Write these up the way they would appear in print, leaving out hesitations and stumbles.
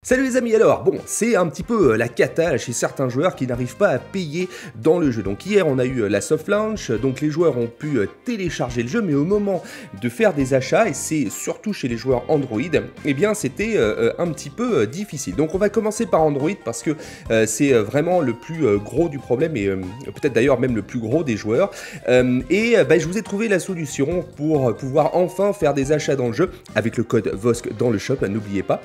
Salut les amis, alors bon, c'est un petit peu la cata chez certains joueurs qui n'arrivent pas à payer dans le jeu. Donc hier on a eu la soft launch, donc les joueurs ont pu télécharger le jeu, mais au moment de faire des achats, et c'est surtout chez les joueurs Android, eh bien c'était un petit peu difficile. Donc on va commencer par Android parce que c'est vraiment le plus gros du problème et peut-être d'ailleurs même le plus gros des joueurs. Je vous ai trouvé la solution pour pouvoir enfin faire des achats dans le jeu avec le code VOSC dans le shop, n'oubliez pas.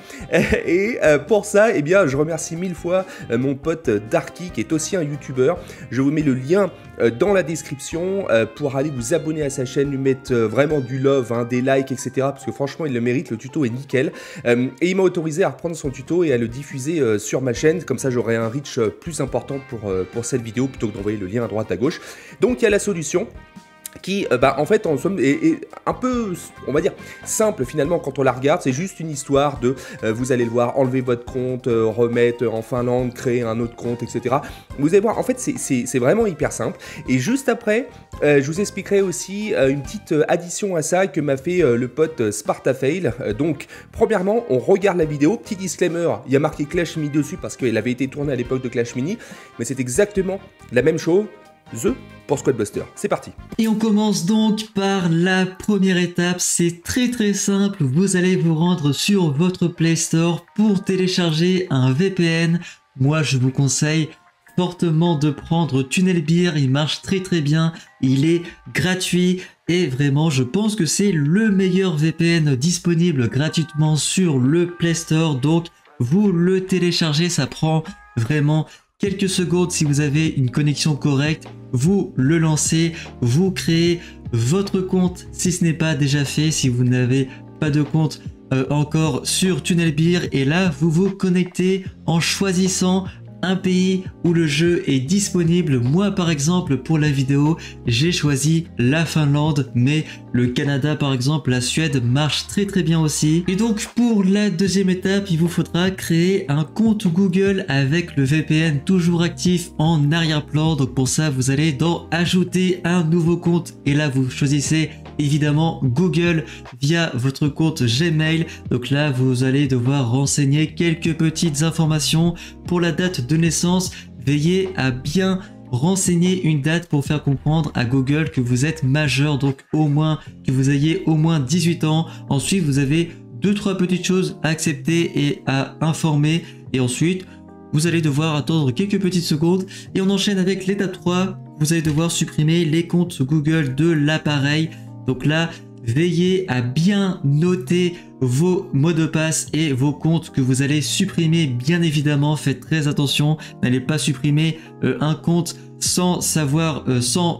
Et pour ça, eh bien, je remercie mille fois mon pote Darky qui est aussi un youtubeur. Je vous mets le lien dans la description pour aller vous abonner à sa chaîne, lui mettre vraiment du love, hein, des likes, etc. Parce que franchement, il le mérite, le tuto est nickel. Et il m'a autorisé à reprendre son tuto et à le diffuser sur ma chaîne. Comme ça, j'aurai un reach plus important pour cette vidéo plutôt que d'envoyer le lien à droite à gauche. Donc, il y a la solution qui en fait en somme est un peu, on va dire, simple finalement quand on la regarde. C'est juste une histoire de, vous allez le voir, enlever votre compte, remettre en Finlande, créer un autre compte, etc. Vous allez voir, en fait c'est vraiment hyper simple. Et juste après, je vous expliquerai aussi une petite addition à ça que m'a fait le pote Spartafail. Donc premièrement, on regarde la vidéo, petit disclaimer, il y a marqué Clash Mini dessus parce qu'elle avait été tournée à l'époque de Clash Mini, mais c'est exactement la même chose pour Squadbuster. C'est parti. Et on commence donc par la première étape. C'est très simple. Vous allez vous rendre sur votre Play Store pour télécharger un VPN. Moi, je vous conseille fortement de prendre TunnelBear. Il marche très bien. Il est gratuit. Et vraiment, je pense que c'est le meilleur VPN disponible gratuitement sur le Play Store. Donc, vous le téléchargez. Ça prend vraiment quelques secondes si vous avez une connexion correcte. Vous le lancez, vous créez votre compte si ce n'est pas déjà fait, si vous n'avez pas de compte encore sur TunnelBear, et là vous vous connectez en choisissant un pays où le jeu est disponible. Moi par exemple pour la vidéo j'ai choisi la Finlande, mais le Canada par exemple, la Suède marche très bien aussi. Et donc pour la deuxième étape, il vous faudra créer un compte Google avec le VPN toujours actif en arrière-plan. Donc pour ça vous allez dans ajouter un nouveau compte, et là vous choisissez évidemment Google via votre compte Gmail. Donc là vous allez devoir renseigner quelques petites informations pour la date de naissance. Veillez à bien renseigner une date pour faire comprendre à Google que vous êtes majeur, donc au moins que vous ayez au moins 18 ans. Ensuite vous avez 2-3 petites choses à accepter et à informer, et ensuite vous allez devoir attendre quelques petites secondes et on enchaîne avec l'étape 3. Vous allez devoir supprimer les comptes Google de l'appareil. Donc là, veillez à bien noter vos mots de passe et vos comptes que vous allez supprimer. Bien évidemment, faites très attention. N'allez pas supprimer un compte sans savoir, sans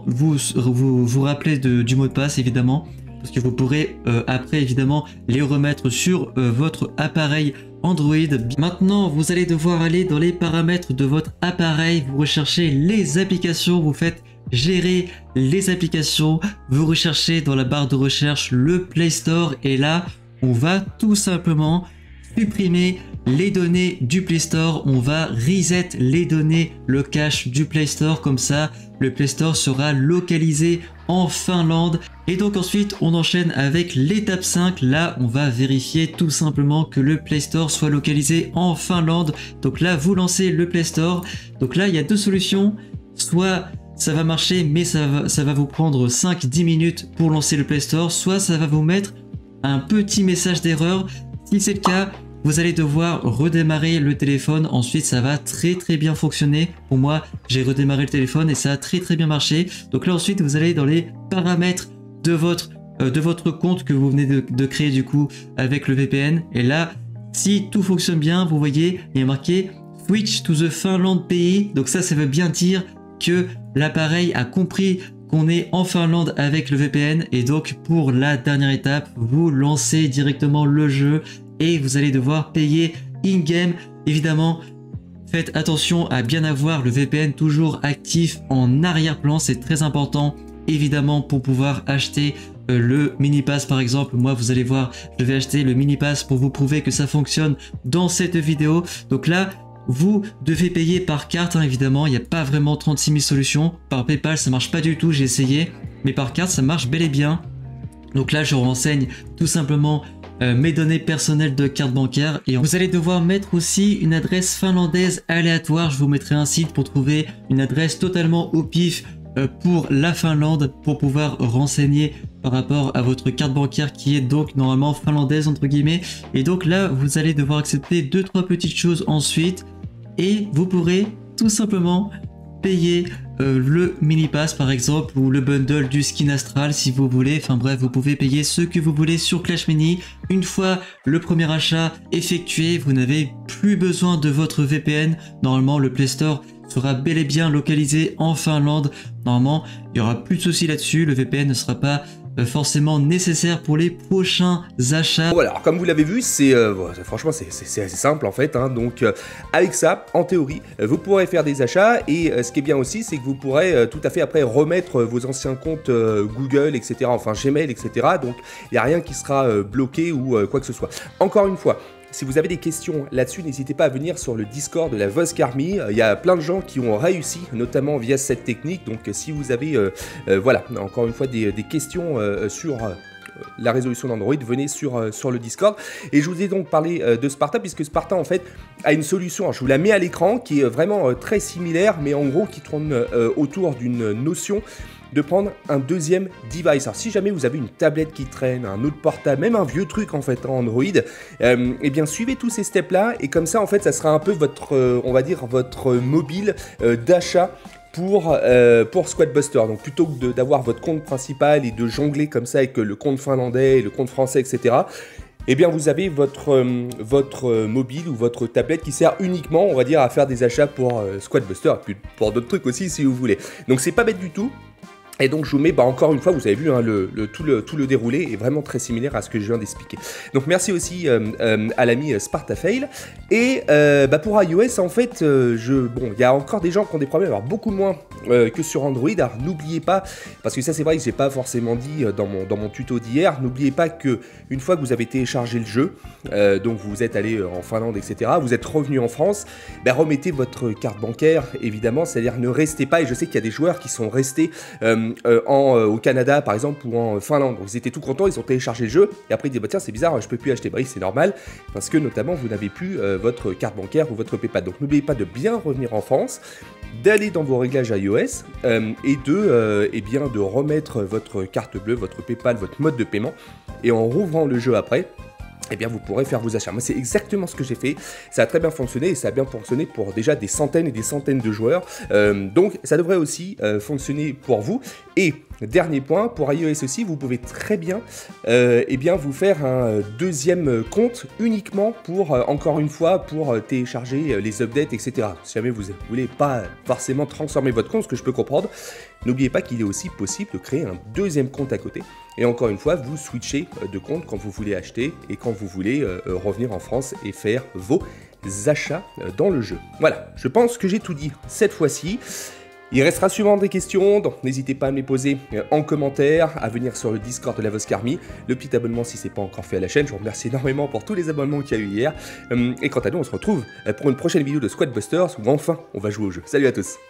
vous rappeler du mot de passe évidemment, parce que vous pourrez après évidemment les remettre sur votre appareil Android. Maintenant, vous allez devoir aller dans les paramètres de votre appareil. Vous recherchez les applications, vous faites gérer les applications, vous recherchez dans la barre de recherche le Play Store, et là on va tout simplement supprimer les données du Play Store. On va reset les données, le cache du Play Store, comme ça le Play Store sera localisé en Finlande. Et donc ensuite on enchaîne avec l'étape 5. Là on va vérifier tout simplement que le Play Store soit localisé en Finlande. Donc là vous lancez le Play Store. Donc là il y a deux solutions, soit ça va marcher mais ça va vous prendre 5-10 minutes pour lancer le Play Store, soit ça va vous mettre un petit message d'erreur. Si c'est le cas, vous allez devoir redémarrer le téléphone. Ensuite ça va très bien fonctionner. Pour moi j'ai redémarré le téléphone et ça a très bien marché. Donc là ensuite vous allez dans les paramètres de votre compte que vous venez de créer du coup avec le VPN, et là si tout fonctionne bien, vous voyez il y a marqué Switch to the Finland pays. Donc ça veut bien dire que l'appareil a compris qu'on est en Finlande avec le VPN. Et donc pour la dernière étape, vous lancez directement le jeu et vous allez devoir payer in-game. Évidemment, faites attention à bien avoir le VPN toujours actif en arrière-plan, c'est très important évidemment pour pouvoir acheter le mini pass par exemple. Moi vous allez voir, je vais acheter le mini pass pour vous prouver que ça fonctionne dans cette vidéo. Donc là vous devez payer par carte, hein, évidemment, il n'y a pas vraiment 36 000 solutions. Par PayPal, ça marche pas du tout, j'ai essayé. Mais par carte, ça marche bel et bien. Donc là, je renseigne tout simplement mes données personnelles de carte bancaire et vous allez devoir mettre aussi une adresse finlandaise aléatoire. Je vous mettrai un site pour trouver une adresse totalement au pif pour la Finlande pour pouvoir renseigner par rapport à votre carte bancaire qui est donc normalement finlandaise entre guillemets. Et donc là vous allez devoir accepter 2-3 petites choses ensuite et vous pourrez tout simplement payer le mini pass par exemple ou le bundle du skin astral si vous voulez. Enfin bref, vous pouvez payer ce que vous voulez sur Clash Mini. Une fois le premier achat effectué, vous n'avez plus besoin de votre VPN. Normalement le Play Store sera bel et bien localisé en Finlande. Normalement il n'y aura plus de soucis là-dessus. Le VPN ne sera pas forcément nécessaire pour les prochains achats. Voilà, alors comme vous l'avez vu, franchement c'est assez simple en fait, hein. Donc avec ça, en théorie, vous pourrez faire des achats et ce qui est bien aussi, c'est que vous pourrez tout à fait après remettre vos anciens comptes Google, etc., enfin Gmail, etc. Donc il n'y a rien qui sera bloqué ou quoi que ce soit. Encore une fois, si vous avez des questions là-dessus, n'hésitez pas à venir sur le Discord de la Vosk Army. Il y a plein de gens qui ont réussi, notamment via cette technique. Donc si vous avez, voilà, encore une fois, des questions sur la résolution d'Android, venez sur le Discord. Et je vous ai donc parlé de Sparta, puisque Sparta, en fait, a une solution, alors je vous la mets à l'écran, qui est vraiment très similaire, mais en gros, qui tourne autour d'une notion de prendre un deuxième device. Alors si jamais vous avez une tablette qui traîne, un autre portable, même un vieux truc en fait en Android, eh bien suivez tous ces steps là et comme ça en fait ça sera un peu votre, on va dire votre mobile d'achat pour Squad Buster. Donc plutôt que d'avoir votre compte principal et de jongler comme ça avec le compte finlandais, le compte français, etc. Eh bien vous avez votre mobile ou votre tablette qui sert uniquement, on va dire, à faire des achats pour Squad Buster, et puis pour d'autres trucs aussi si vous voulez. Donc c'est pas bête du tout. Et donc je vous mets, encore une fois, vous avez vu, hein, tout le déroulé est vraiment très similaire à ce que je viens d'expliquer. Donc merci aussi à l'ami SpartaFail. Et pour iOS, en fait, bon, il y a encore des gens qui ont des problèmes, alors beaucoup moins que sur Android. Alors n'oubliez pas, parce que ça c'est vrai que j'ai pas forcément dit dans mon tuto d'hier, n'oubliez pas que une fois que vous avez téléchargé le jeu, donc vous êtes allé en Finlande, etc., vous êtes revenu en France, remettez votre carte bancaire, évidemment, c'est-à-dire ne restez pas, et je sais qu'il y a des joueurs qui sont restés au Canada par exemple ou en Finlande, donc ils étaient tout contents, ils ont téléchargé le jeu et après ils disent tiens c'est bizarre, je peux plus acheter. C'est normal parce que notamment vous n'avez plus votre carte bancaire ou votre PayPal. Donc n'oubliez pas de bien revenir en France, d'aller dans vos réglages iOS et de remettre votre carte bleue, votre PayPal, votre mode de paiement, et en rouvrant le jeu après, eh bien vous pourrez faire vos achats. Moi c'est exactement ce que j'ai fait, ça a très bien fonctionné et ça a bien fonctionné pour déjà des centaines et des centaines de joueurs, donc ça devrait aussi fonctionner pour vous. Et dernier point, pour iOS aussi, vous pouvez très bien, vous faire un deuxième compte uniquement pour, encore une fois, pour télécharger les updates, etc. Si jamais vous ne voulez pas forcément transformer votre compte, ce que je peux comprendre, n'oubliez pas qu'il est aussi possible de créer un deuxième compte à côté. Et encore une fois, vous switchez de compte quand vous voulez acheter et quand vous voulez revenir en France et faire vos achats dans le jeu. Voilà, je pense que j'ai tout dit cette fois-ci. Il restera sûrement des questions, donc n'hésitez pas à me les poser en commentaire, à venir sur le Discord de la Vosk Army, le petit abonnement si ce n'est pas encore fait à la chaîne. Je vous remercie énormément pour tous les abonnements qu'il y a eu hier. Et quant à nous, on se retrouve pour une prochaine vidéo de Squad Busters où enfin on va jouer au jeu. Salut à tous!